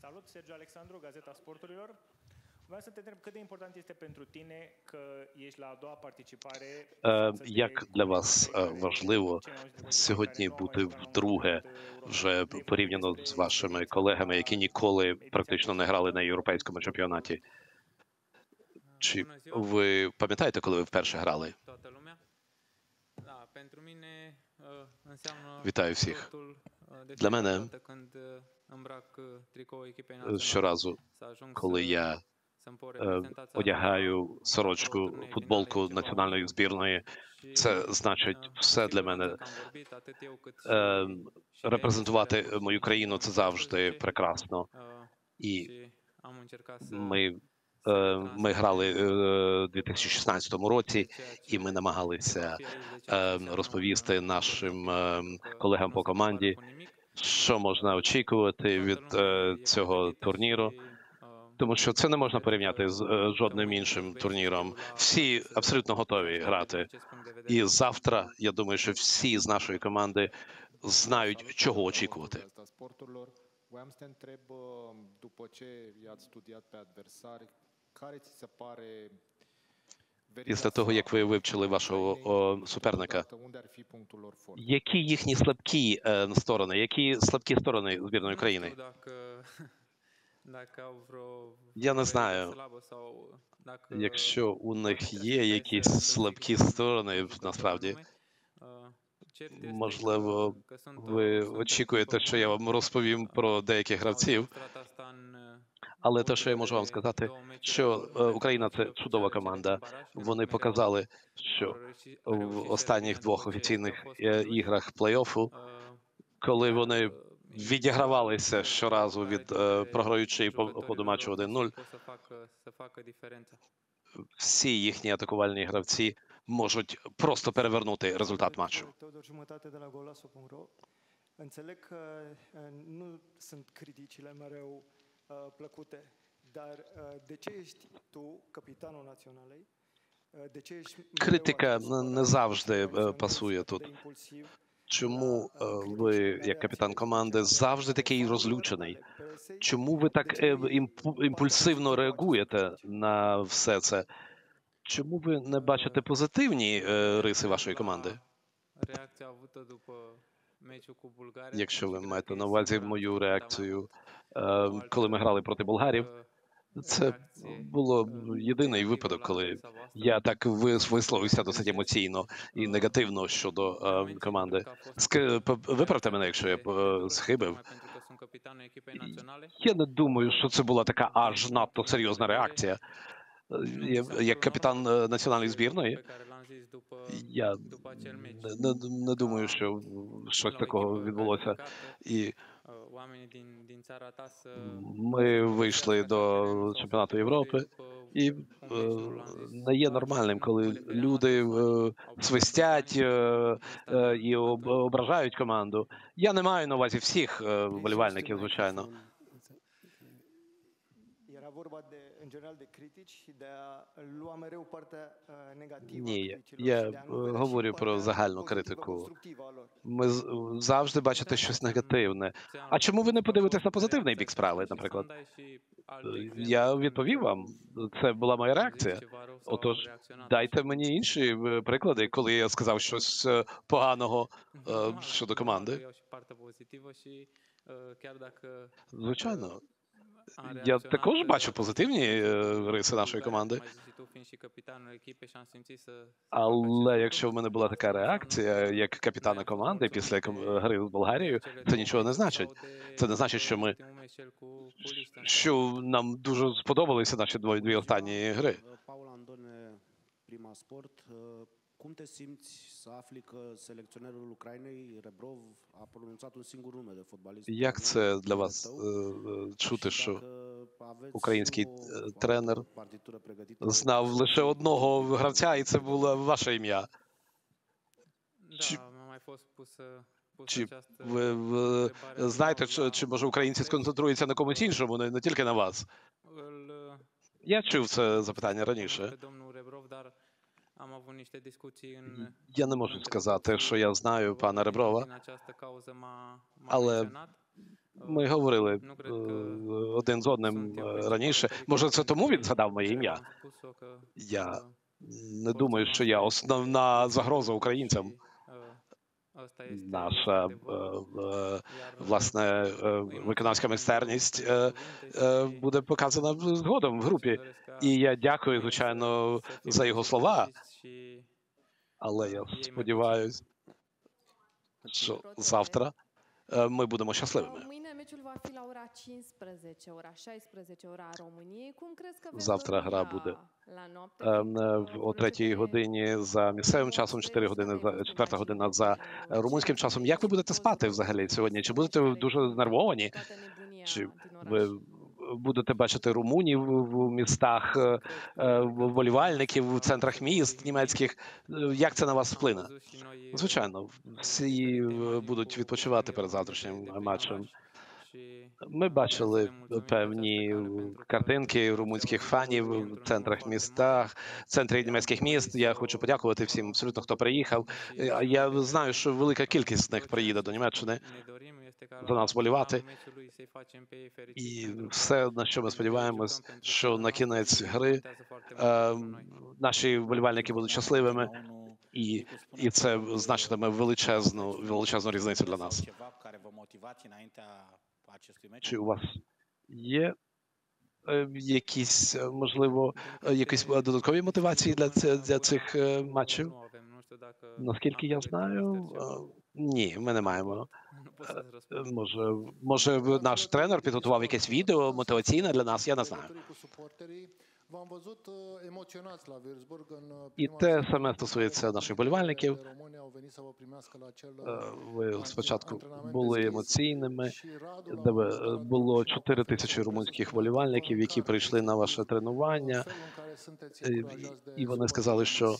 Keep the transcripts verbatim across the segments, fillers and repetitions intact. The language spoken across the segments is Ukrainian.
Salut, Sergiu Alexandru, Gazeta Sporturilor. Vreau să te întreb cât de important este pentru tine că ești la a doua participare. Як для вас важливо сьогодні бути вдруге, вже порівняно з вашими колегами, які ніколи практично не грали на європейському чемпіонаті? Чи ви пам'ятаєте, коли ви вперше грали? Вітаю всіх. Для мене щоразу, коли я одягаю сорочку, футболку національної збірної, це значить все для мене. Репрезентувати мою країну – це завжди прекрасно. І ми, ми грали у дві тисячі шістнадцятому році, і ми намагалися розповісти нашим колегам по команді, що можна очікувати від цього турніру. Тому що це не можна порівняти з жодним іншим турніром. Всі абсолютно готові грати. І завтра, я думаю, що всі з нашої команди знають, чого очікувати. Після того, як ви вивчили вашого о, суперника, які їхні слабкі е, сторони, які слабкі сторони збірної України? Я не знаю, якщо у них є якісь слабкі сторони, насправді. Можливо, ви очікуєте, що я вам розповім про деяких гравців. Але те, що я можу вам сказати, що Україна – це чудова команда. Вони показали, що в останніх двох офіційних іграх плей-оффу, коли вони відігравалися щоразу від програючи по ходу матчу один нуль, всі їхні атакувальні гравці можуть просто перевернути результат матчу. Критика не завжди пасує тут. Чому ви, як капітан команди, завжди такий розлючений? Чому ви так імпульсивно реагуєте на все це? Чому ви не бачите позитивні риси вашої команди? Якщо ви маєте на увазі мою реакцію, коли ми грали проти болгарів, це було єдиний випадок, коли я так висловився досить емоційно і негативно щодо е, команди. Виправте мене, якщо я е, схибив. Я не думаю, що це була така аж надто серйозна реакція. Я, як капітан національної збірної, я не, не, не думаю, що щось такого відбулося. І ми вийшли до чемпіонату Європи, і е, не є нормальним, коли люди е, свистять е, е, і ображають команду. Я не маю на увазі всіх е, вболівальників, звичайно. Ні, я говорю про загальну критику. Ми завжди бачите щось негативне. А чому ви не подивитесь на позитивний бік справи, наприклад? Я відповів вам. Це була моя реакція. Отож, дайте мені інші приклади, коли я сказав щось поганого щодо команди. Звичайно. Я також бачу позитивні риси нашої команди. Але якщо в мене була така реакція, як капітана команди після гри з Болгарією, це нічого не значить. Це не значить, що ми, що нам дуже сподобалися наші дві останні гри. Cum te simți să afli că selecționerul Ucrainei, Rebrov, a pronunțat un singur nume de fotbalist? Як це для вас чути, що український тренер знав лише одного гравця, і це було ваше ім'я? Чи, чи ви, ви знаєте, чи, чи може українці сконцентруються на комусь іншому, не, не тільки на вас? Я чув це запитання раніше. Я не можу сказати, що я знаю пана Реброва, але Ми говорили е, один з одним е, раніше. Може, це тому він згадав моє ім'я? Я не думаю, що я основна загроза українцям. Наша, е, е, власне, е, виконавська майстерність е, е, буде показана згодом в групі. І я дякую, звичайно, за його слова. Але я сподіваюся, що завтра е, ми будемо щасливими. Завтра гра буде о третій годині за місцевим часом, чотири години за четверта година за румунським часом. Як ви будете спати взагалі сьогодні? Чи будете дуже знервовані? Чи ви будете бачити румунів в містах, вболівальників в центрах міст німецьких? Як це на вас вплине? Звичайно, всі будуть відпочивати перед завтрашнім матчем. Ми бачили певні картинки румунських фанів в центрах містах, в центрі німецьких міст. Я хочу подякувати всім абсолютно, хто приїхав. Я знаю, що велика кількість з них приїде до Німеччини за нас вболівати. І все, на що ми сподіваємось, що на кінець гри е, наші вболівальники будуть щасливими. І, і це значитиме величезну, величезну різницю для нас. Чи у вас є е, якісь, можливо, якісь додаткові мотивації для, для цих е, матчів? Наскільки я знаю, е, ні, ми не маємо. Е, може, може, наш тренер підготував якесь відео мотиваційне для нас, я не знаю. І те саме стосується наших вболівальників. Ви спочатку були емоційними, де було чотири тисячі румунських вболівальників, які прийшли на ваше тренування, і вони сказали, що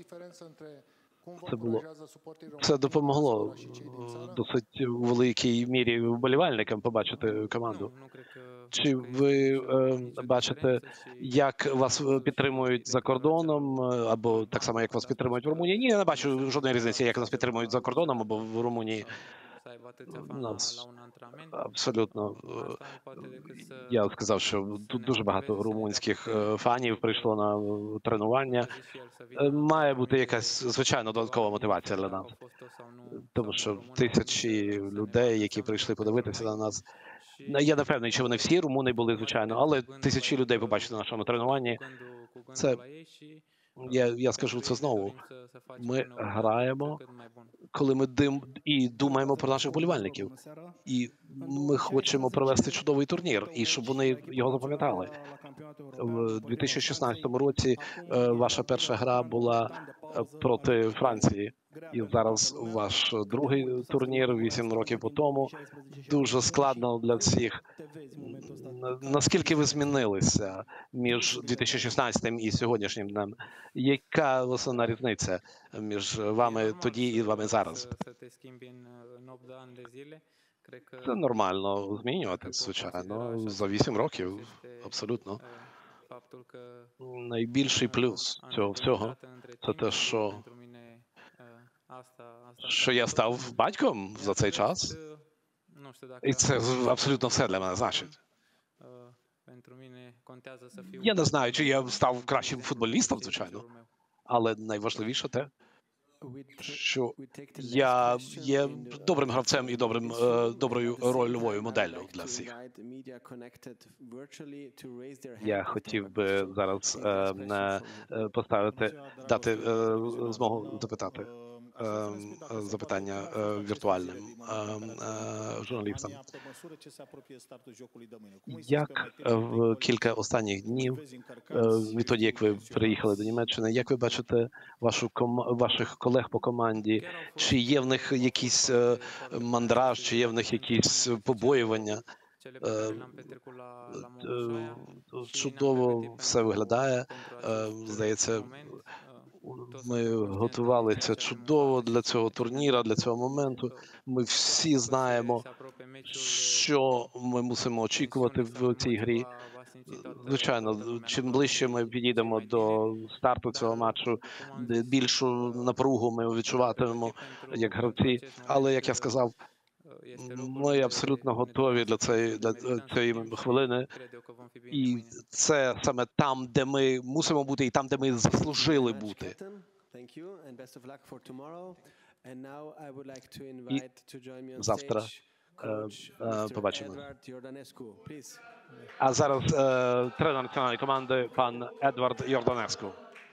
це було, це допомогло досить у великій мірі вболівальникам побачити команду. Чи ви е, бачите, як вас підтримують за кордоном, або так само, як вас підтримують в Румунії? Ні, я не бачу жодної різниці, як нас підтримують за кордоном або в Румунії. Нас абсолютно. Я сказав, що тут дуже багато румунських фанів прийшло на тренування. Має бути якась, звичайно, додаткова мотивація для нас. Тому що тисячі людей, які прийшли подивитися на нас, я не впевнений, чи вони всі румуни були, звичайно, але тисячі людей побачити на нашому тренуванні. Це, я, я скажу це знову, ми граємо, коли ми дим і думаємо про наших вболівальників. І ми хочемо провести чудовий турнір, і щоб вони його запам'ятали. В дві тисячі шістнадцятому році ваша перша гра була проти Франції. І зараз ваш другий турнір, вісім років по тому. Дуже складно для всіх. Наскільки ви змінилися між дві тисячі шістнадцятим і сьогоднішнім днем? Яка основна різниця між вами тоді і вами зараз? Це нормально змінюватися, звичайно, за вісім років, абсолютно. Найбільший плюс цього всього – це те, що що я став батьком за цей час, і це абсолютно все для мене значить. Я не знаю, чи я став кращим футболістом, звичайно, але найважливіше те, що я є добрим гравцем і добрим, доброю рольовою моделлю для всіх. Я хотів би зараз не поставити, дати змогу запитати запитання віртуальним журналістам. Як в кілька останніх днів, відтоді, як ви приїхали до Німеччини, як ви бачите вашу, ваших колег по команді? Чи є в них якийсь мандраж, чи є в них якісь побоювання? Чудово все виглядає. Здається, ми готувалися чудово для цього турніра, для цього моменту. Ми всі знаємо, що ми мусимо очікувати в цій грі. Звичайно, чим ближче ми підійдемо до старту цього матчу, більшу напругу ми відчуватимемо як гравці. Але, як я сказав, Ми абсолютно готові для цієї, для цієї хвилини. І це саме там, де ми мусимо бути, і там, де ми заслужили бути. І завтра побачимо. А зараз тренер національної команди пан Едвард Йорданеску.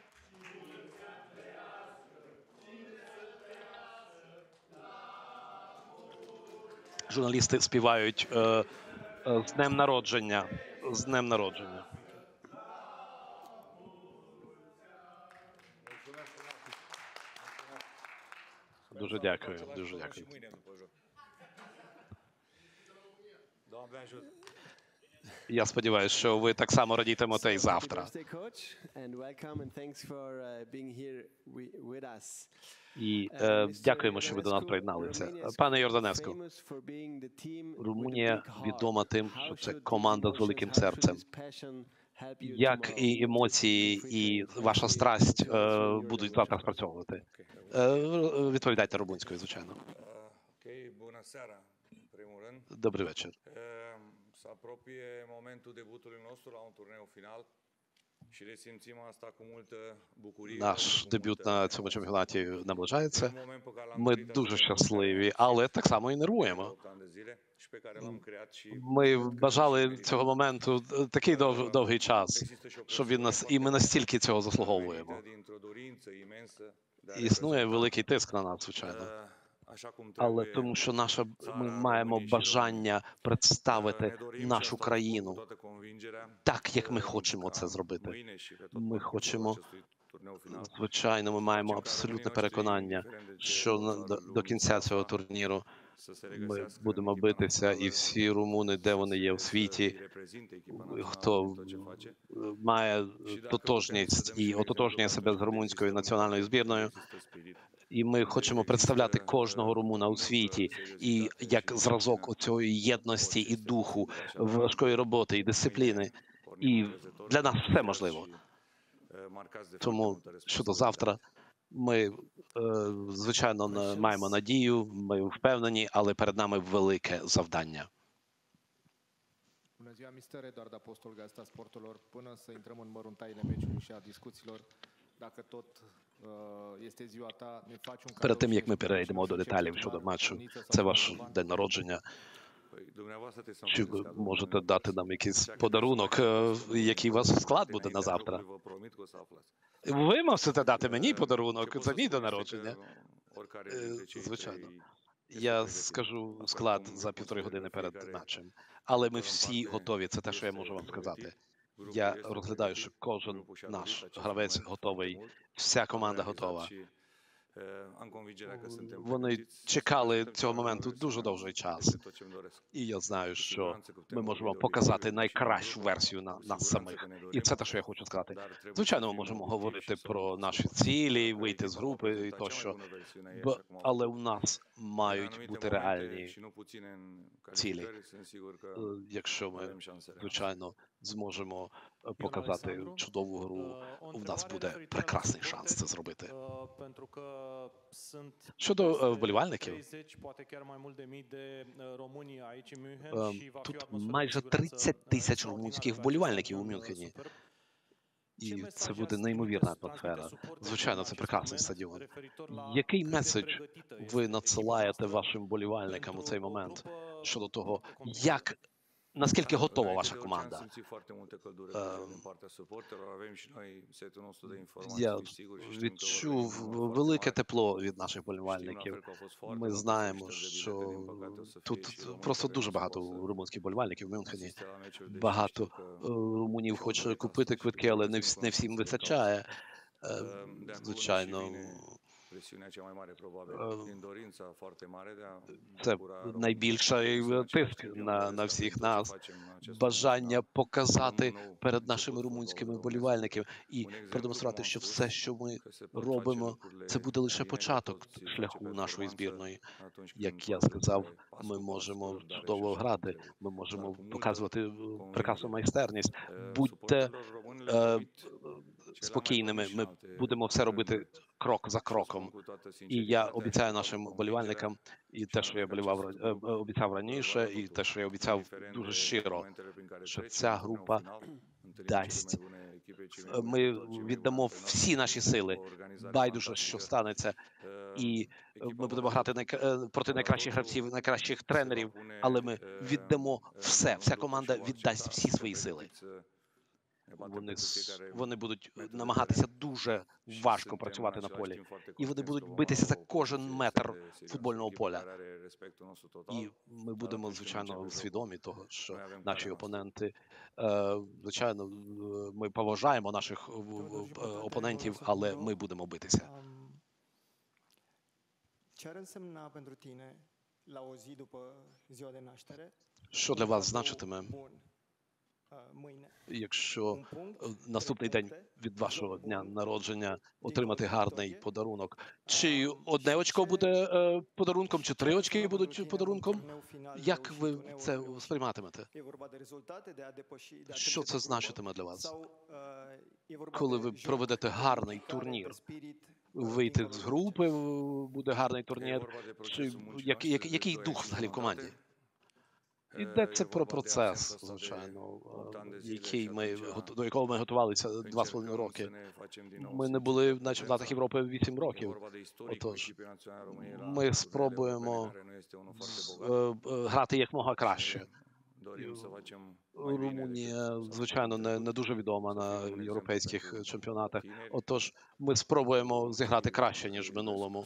Журналісти співають е, е, з днем народження, з днем народження. Дуже дякую, дуже дякую. Я сподіваюся, що ви так само радітимете і завтра. І е, дякуємо, що ви до нас приєдналися. Пане Йорданеску, Румунія відома тим, що це команда з великим серцем. Як і емоції, і ваша страсть е, будуть завтра спрацьовувати? Е, відповідайте румунською, звичайно. Добрий вечір. Se apropie momentul debutului nostru la un turneu final și resimțim asta cu multă bucurie. Наш дебют на цьому чемпіонаті наближається. Ми дуже щасливі, але так само і нервуємо. Ми бажали цього моменту такий дов, довгий час, щоб він нас, і ми настільки цього заслуговуємо. Існує великий тиск на нас, звичайно. Але тому, що наша, ми маємо бажання представити нашу країну так, як ми хочемо це зробити. Ми хочемо, звичайно, ми маємо абсолютне переконання, що до, до кінця цього турніру ми будемо битися, і всі румуни, де вони є в світі, хто має тотожність і ототожнює себе з румунською національною збірною, і ми хочемо представляти кожного румуна у світі і як зразок оцієї єдності і духу, важкої роботи і дисципліни. І для нас все можливо. Тому щодо завтра ми, звичайно, маємо надію, ми впевнені, але перед нами велике завдання. Bună ziua, mister Eduard Apostol, Gazeta Sporturilor. Până să intrăm în măruntaiile meciului și a discuțiilor, dacă tot este ziua ta, ne faci un cadou. Перед тим, як ми перейдемо до деталів щодо матчу, це ваш день народження. Чи ви можете дати нам якийсь подарунок, який у вас склад буде на завтра? Ви мусите дати мені подарунок, це мій день народження. Звичайно. Я скажу склад за півтори години перед матчем. Але ми всі готові, це те, що я можу вам сказати. Я розглядаю, що кожен наш гравець готовий, вся команда готова. Вони чекали цього моменту дуже довгий час. І я знаю, що ми можемо показати найкращу версію на нас самих. І це те, що я хочу сказати. Звичайно, ми можемо говорити про наші цілі, вийти з групи і тощо. Але у нас мають бути реальні цілі. Якщо ми, звичайно, зможемо показати чудову гру, у нас буде прекрасний шанс це зробити. Щодо вболівальників, тут майже тридцять тисяч румунських вболівальників у Мюнхені. І це буде неймовірна атмосфера. Звичайно, це прекрасний стадіон. Який меседж ви надсилаєте вашим вболівальникам у цей момент щодо того, як наскільки готова ваша команда? Я відчув велике тепло від наших вболівальників. Ми знаємо, що тут просто дуже багато румунських вболівальників в Мюнхені. Багато румунів хоче купити квитки, але не всім вистачає. Звичайно, це найбільший тиск на, на всіх нас, бажання показати перед нашими румунськими вболівальниками і продемонструвати, що все, що ми робимо, це буде лише початок шляху нашої збірної. Як я сказав, ми можемо чудово грати, ми можемо показувати прекрасну майстерність. Будьте, е, спокійними. Ми будемо все робити крок за кроком. І я обіцяю нашим вболівальникам і те, що я болівав, обіцяв раніше, і те, що я обіцяв дуже щиро, що ця група дасть. Ми віддамо всі наші сили, байдуже, що станеться, і ми будемо грати най... проти найкращих гравців, найкращих тренерів, але ми віддамо все, вся команда віддасть всі свої сили. Вони, вони будуть намагатися дуже важко працювати на полі, і вони будуть битися за кожен метр футбольного поля. І ми будемо, звичайно, свідомі того, що наші опоненти, звичайно, ми поважаємо наших опонентів, але ми будемо битися. Що для вас значитиме, якщо наступний день від вашого дня народження отримати гарний подарунок? Чи одне очко буде е, подарунком, чи три очки будуть подарунком? Як ви це сприйматимете? Що це значитиме для вас? Коли ви проведете гарний турнір, вийти з групи, буде гарний турнір, чи як, як, який дух взагалі в команді? Йдеться про процес, звичайно, який ми, до якого ми готувалися два з половиною роки. Ми не були на чемпіонатах Європи вісім років. Отож, ми спробуємо грати якомога краще. Румунія, звичайно, не, не дуже відома на європейських чемпіонатах. Отож, ми спробуємо зіграти краще, ніж в минулому.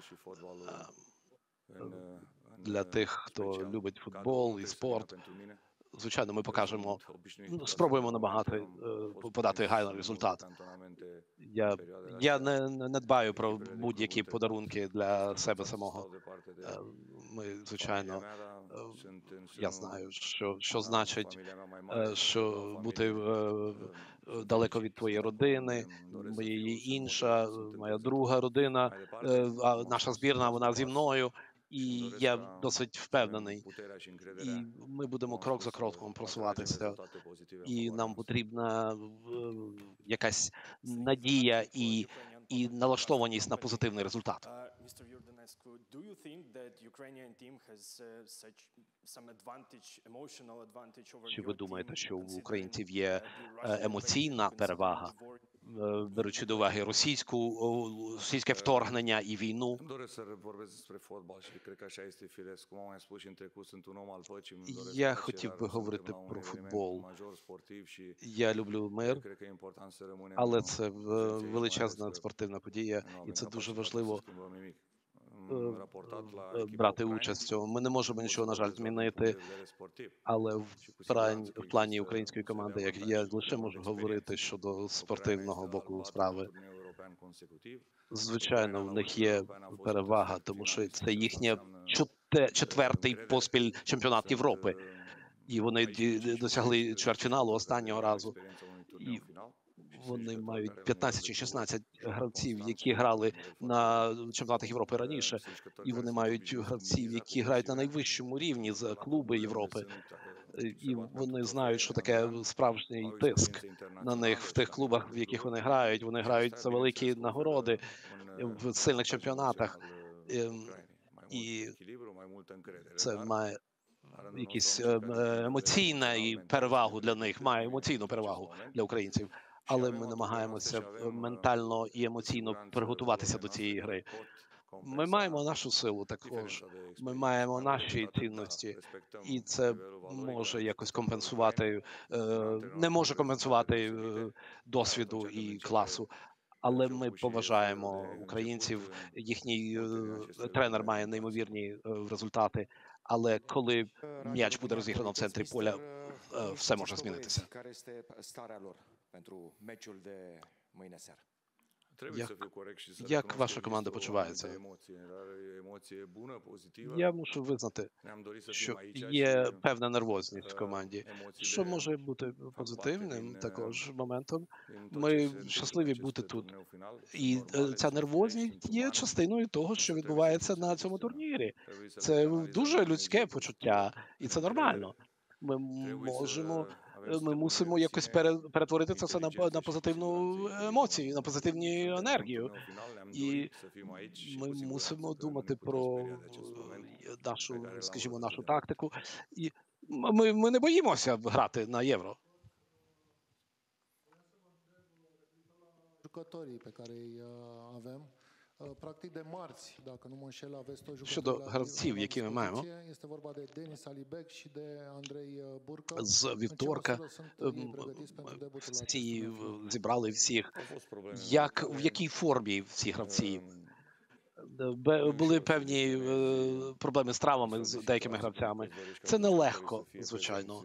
Для тих, хто любить футбол і спорт, звичайно, ми покажемо, спробуємо набагато подати гарний результат. Я, я не, не дбаю про будь-які подарунки для себе самого. Ми, звичайно, я знаю, що, що значить, що бути далеко від твоєї родини, моєї інша, моя друга родина, а наша збірна, вона зі мною. І я досить впевнений, і ми будемо крок за кроком просуватися, і нам потрібна якась надія і, і налаштованість на позитивний результат. Чи ви думаєте, що у українців є емоційна перевага, беручи до уваги російську, російське вторгнення і війну? Я хотів би говорити про футбол. Я люблю мир, але це величезна спортивна подія, і це дуже важливо брати участь в цьому. Ми не можемо нічого, на жаль, змінити, але в плані, в плані української команди, як я лише можу говорити щодо спортивного боку справи. Звичайно, в них є перевага, тому що це їхнє четвертий поспіль чемпіонат Європи. І вони досягли чвертьфіналу останнього разу. І вони мають п'ятнадцять чи шістнадцять гравців, які грали на чемпіонатах Європи раніше. І вони мають гравців, які грають на найвищому рівні за клуби Європи. І вони знають, що таке справжній тиск на них в тих клубах, в яких вони грають. Вони грають за великі нагороди в сильних чемпіонатах. І це має якісь емоційну перевагу для них, має емоційну перевагу для українців. Але ми намагаємося ментально і емоційно приготуватися до цієї гри. Ми маємо нашу силу також, ми маємо наші цінності, і це може якось компенсувати, не може компенсувати досвіду і класу. Але ми поважаємо українців, їхній тренер має неймовірні результати. Але коли м'яч буде розіграно в центрі поля, все може змінитися. Як, як ваша команда почувається? Я мушу визнати, що є певна нервозність в команді, що може бути позитивним також моментом. Ми щасливі бути тут. І ця нервозність є частиною того, що відбувається на цьому турнірі. Це дуже людське почуття, і це нормально. Ми можемо ми мусимо якось перетворити це все на, на позитивну емоцію, на позитивну енергію. І ми мусимо думати про нашу, скажімо, нашу тактику. І ми, ми не боїмося грати на Євро. Jucătorii pe care îi avem, practic de marți, dacă nu mă înșel, aveți toți Щодо jucătorii гравців, які ми маємо, este vorba de Denis Alibek și de Andrei Burcă. з вівторка всі зібрали всіх. Як, в якій формі всі гравці? Були певні проблеми з травмами з деякими гравцями. Це нелегко, звичайно,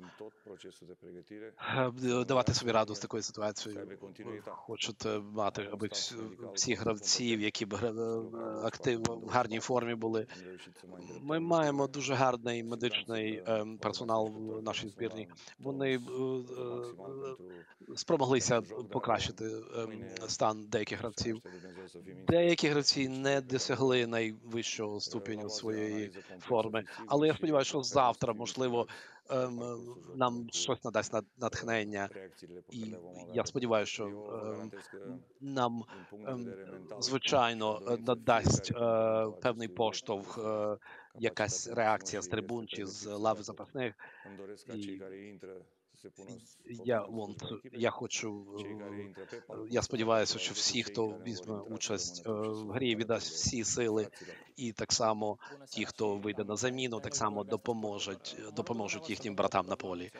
давати собі раду з такою ситуацією. Хочете мати, аби всі гравці, які б активно в гарній формі були. Ми маємо дуже гарний медичний персонал в нашій збірні. Вони спромоглися покращити стан деяких гравців. Деякі гравці не досягли найвищого ступеню своєї форми. Але я сподіваюся, що завтра, можливо, нам щось надасть натхнення. І я сподіваюся, що нам, звичайно, надасть певний поштовх, якась реакція з трибун чи з лави запасних. І Я, я хочу, я сподіваюся, що всі, хто візьме участь в грі, віддасть всі сили, і так само ті, хто вийде на заміну, так само допоможуть, допоможуть їхнім братам на полі.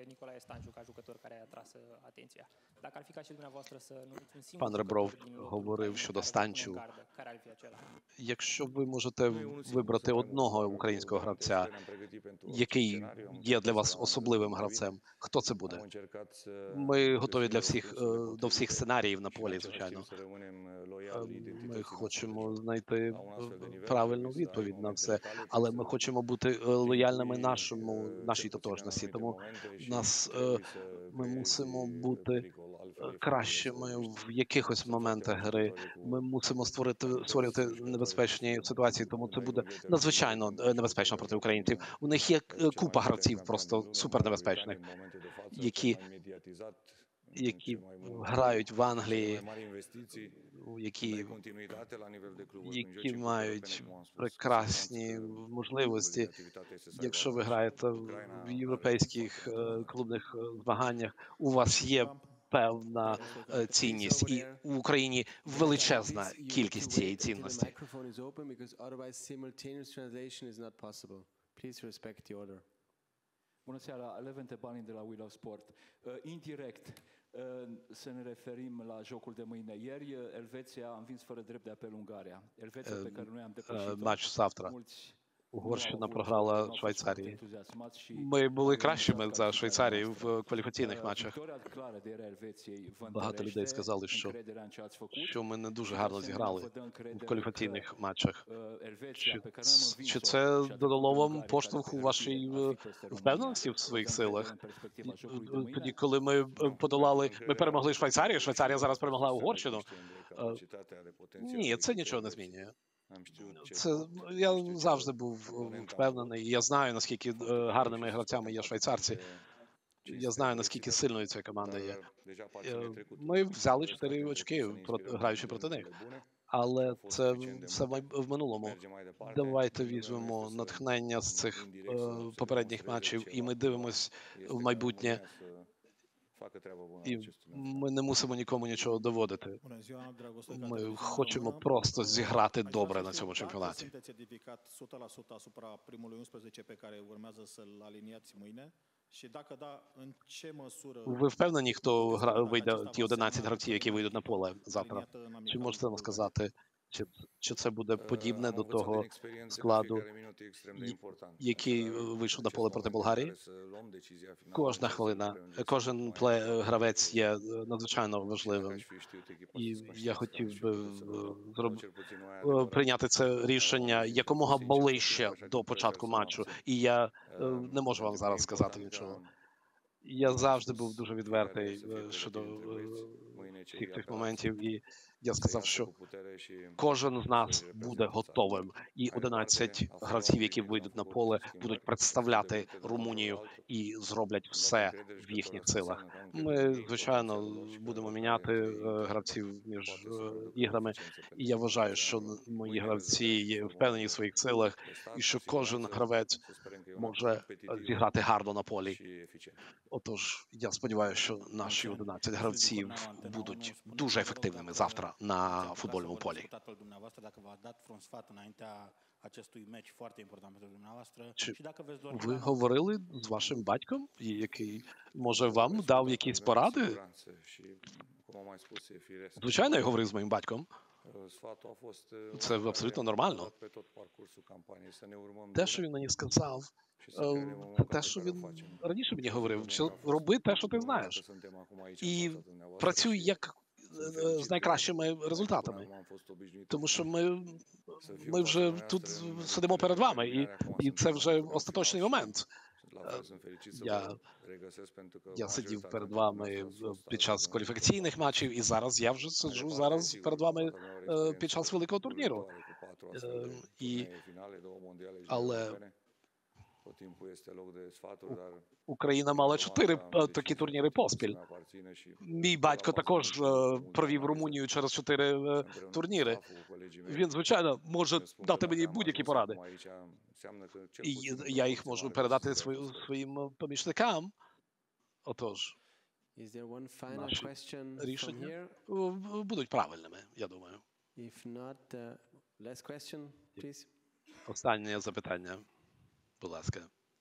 Пан Ребров говорив щодо Станчу. Якщо ви можете вибрати одного українського гравця, який є для вас особливим гравцем, хто це буде? Ми готові для всіх, до всіх сценаріїв на полі, звичайно. Ми хочемо знайти правильну відповідь на все, але ми хочемо бути лояльними нашому, нашій тотожності. Тому нас, ми мусимо бути кращими в якихось моментах гри. Ми мусимо створити, створювати небезпечні ситуації, тому це буде надзвичайно небезпечно проти українців. У них є купа гравців просто супернебезпечних, які, які грають в Англії, які, які мають прекрасні можливості. Якщо ви граєте в європейських клубних змаганнях, у вас є певна цінність, і в Україні величезна кількість цієї цінності. Bună seara, Levente Bani de la We Love Sport. Indirect, să ne referim la jocul de mâine. Ieri, Elveția a învins fără drept de apel Ungaria. Elveția pe care noi am depășit-o. Матч завтра. Угорщина програла Швейцарії. Ми були кращими за Швейцарію в кваліфікаційних матчах. Багато людей сказали, що, що ми не дуже гарно зіграли в кваліфікаційних матчах. Чи, чи це додало вам поштовх у вашій впевненості в своїх силах? Тоді, коли ми подолали, ми перемогли Швейцарію, Швейцарія зараз перемогла Угорщину. Ні, це нічого не змінює. Це, я завжди був впевнений, я знаю, наскільки гарними гравцями є швейцарці, я знаю, наскільки сильною ця команда є. Ми взяли чотири очки, граючи проти них, але це все в минулому. Давайте візьмемо натхнення з цих попередніх матчів, і ми дивимось в майбутнє. І ми не мусимо нікому нічого доводити. Ми хочемо просто зіграти добре на цьому чемпіонаті. Ви впевнені, хто вийде, ті одинадцять гравців, які вийдуть на поле завтра? Чи можете нам сказати, чи, чи це буде подібне до того складу, який вийшов на поле проти Болгарії? Кожна хвилина, кожен плей, гравець є надзвичайно важливим. І я хотів би зроб... прийняти це рішення якомога ближче до початку матчу. І я не можу вам зараз сказати нічого. Я завжди був дуже відвертий щодо всіх цих моментів. І Я сказав, що кожен з нас буде готовим, і одинадцять гравців, які вийдуть на поле, будуть представляти Румунію і зроблять все в їхніх силах. Ми, звичайно, будемо міняти гравців між іграми, і я вважаю, що мої гравці є впевнені в своїх силах, і що кожен гравець може зіграти гарно на полі. Отож, я сподіваюся, що наші одинадцять гравців будуть дуже ефективними завтра на футбольному полі. Чи ви говорили з вашим батьком, який, може, вам дав якісь поради? Звичайно, я говорив з моїм батьком. Це абсолютно нормально. Те, що він мені сказав, те, що він раніше мені говорив, що роби те, що ти знаєш. І працюй як з найкращими результатами. Тому що ми, ми вже тут сидимо перед вами, і, і це вже остаточний момент. Я, я сидів перед вами під час кваліфікаційних матчів, і зараз я вже сиджу зараз перед вами під час великого турніру. І, але Україна мала чотири такі турніри поспіль. Мій батько також провів Румунію через чотири турніри. Він, звичайно, може дати мені будь-які поради. І я їх можу передати свої, своїм помічникам. Отож, наші рішення будуть правильними, я думаю. Останнє запитання. Будь ласка.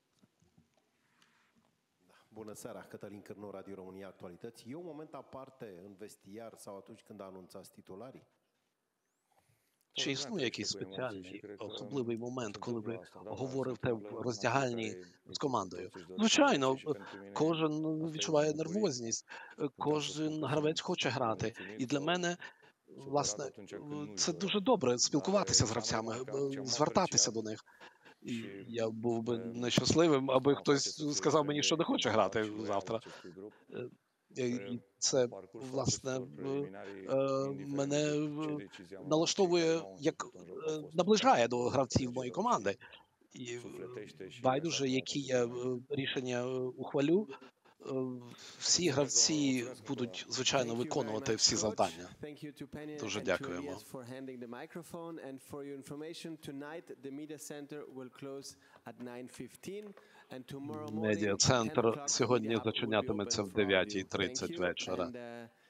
Bună seara, Cătălin Cârnu, Radio România Actualități. E un moment aparte în vestiar sau atunci când anunțați titularii? Чи існує якийсь спеціальний, особливий момент, коли ви говорите в роздягальні з командою? Звичайно, кожен відчуває нервозність, кожен гравець хоче грати. І для мене, власне, це дуже добре спілкуватися з гравцями, звертатися до них. І я був би нещасливим, аби хтось сказав мені, що не хоче грати завтра. І це, власне, мене налаштовує, як наближає до гравців моєї команди. І байдуже, які я рішення ухвалю, всі гравці будуть, звичайно, виконувати всі завдання. Дуже дякуємо. Медіа-центр сьогодні зачинятиметься в дев'ятій тридцять вечора.